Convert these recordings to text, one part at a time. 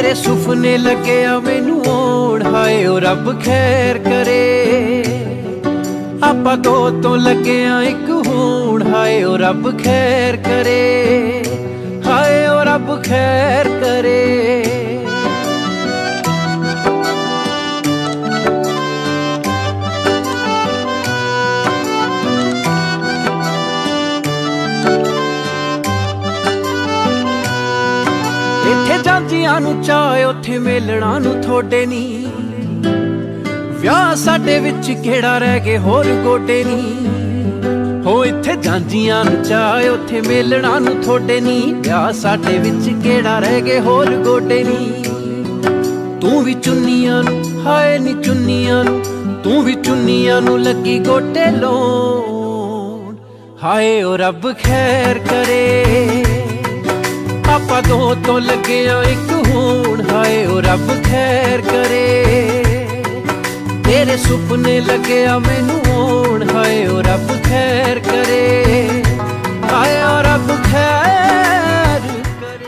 तेरे सुपने लगे आ मैनू होण, हाय ओ रब खैर करे। आपां दो तो लगे आ इक होण, हाय ओ रब खैर करे, हाय ओ रब खैर करे। इत्थे जांदियां नू चाहे उत्थे मेलणा नू थोड़े नी, विआह साडे विच केड़ा रह गए होर गोडे नी। हो इत्थे जांदियां नू चाहे उत्थे मेलणा नू थोड़े नी, विआह साडे विच केड़ा रह गए होर गोडे नी। तू भी चुन्नियां नू हाय नी चुन्नियां नू, तू भी चुन्नियां नू लगी गोटे लोन, हाय ओ रब खैर करे। आपां दो तो लगे आ इक होण, हाय ओ रब खैर करे। तेरे सुपने लगे आ मैनू होण, हाय ओ रब खैर करे, हाय ओ रब खैर करे।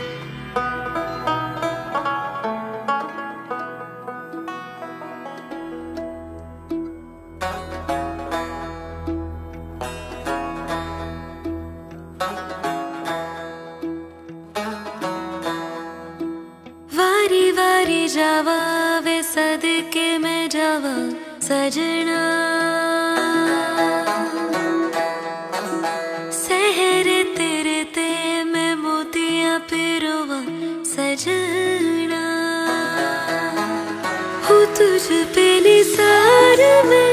वारी वारी जावा वे सदके मैं जावा सजना, सहरे तेरे ते मैं मोतियां पिरोवा सजना। हूँ तुझ पे निसार में,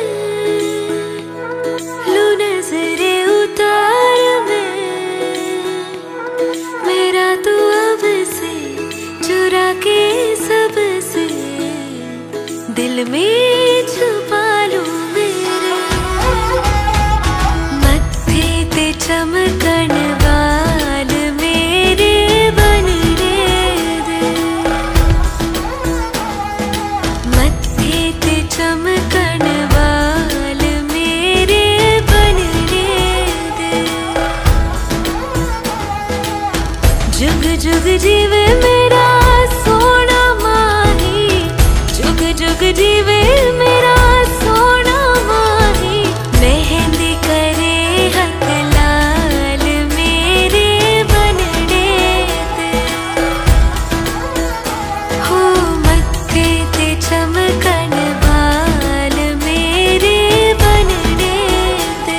लू नजरे उतार में, मेरा तू अब से चुरा के सबसे दिल में छुपा लूं मेरे। मत्थे ते चमकण वाल मेरे बनने दे, मत्थे ते चमकण वाल मेरे बनने दे। जुग जुग जीवे मेरा सोना माही, जुग जुग जीवे मेरा सोना माही। मेहंदी करे हथ लाल मेरे बनने दे, हो मत्थे ते चमकण वाल मेरे बनने दे।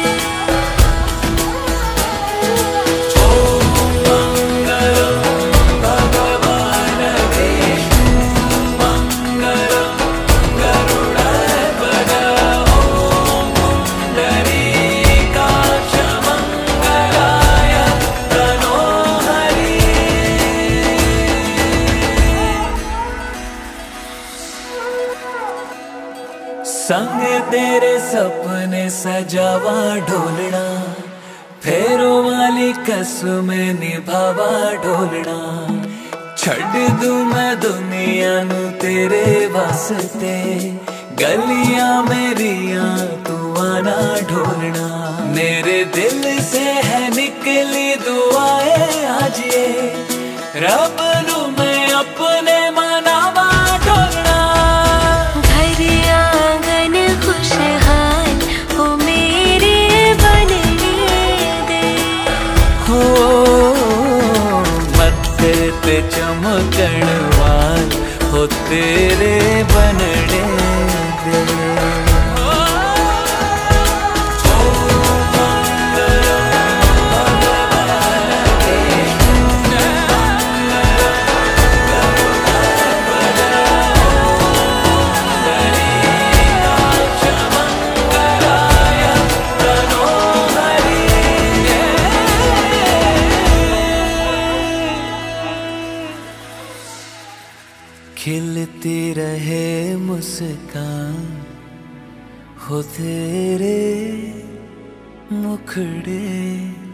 संग तेरे सपने सजावा ढोलना, फेरों वाली कसमें निभावा ढोलना। छड़ दूं मैं दुनिया नू तेरे वास्ते, गलियां मेरियां तू आना ढोलना। मेरे दिल से है निकली दुआएं आज ये, रब नू मैं अपने मनावा ढोलना। खुशहाल हो मेरे बनने दे, हो मत्थे ते चमकण वाल हो तेरे बनने दे। खिलती रहे मुस्कान हो तेरे मुखड़े